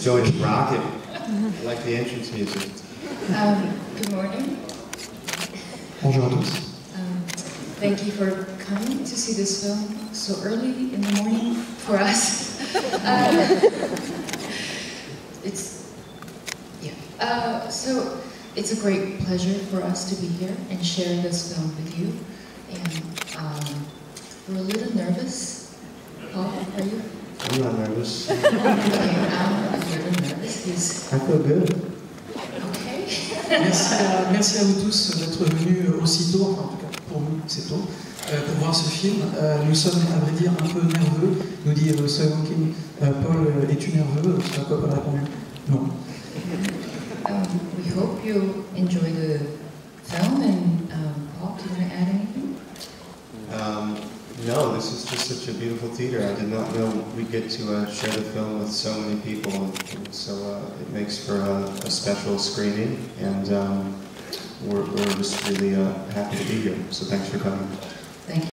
joint is rocking. I like the entrance music. Good morning. Bonjour à tous. Thank you for coming to see this film so early in the morning for us. So it's a great pleasure for us to be here and share this film with you. And we're a little nervous. Paul, are you? I'm not nervous. Okay, I'm a little nervous. I feel good. Okay. Merci à vous tous d'être venus aussi tôt, enfin en tout cas pour nous c'est tôt, pour voir ce film. Nous sommes à vrai dire un peu nerveux, nous dit Simon King. Paul, es-tu nerveux? C'est à quoi Paul a répondu non. We hope you enjoy the film, and Paul, do you want to add anything? No, this is just such a beautiful theater. I did not know we'd get to share the film with so many people, and so it makes for a special screening, and we're just really happy to be here. So thanks for coming. Thank you.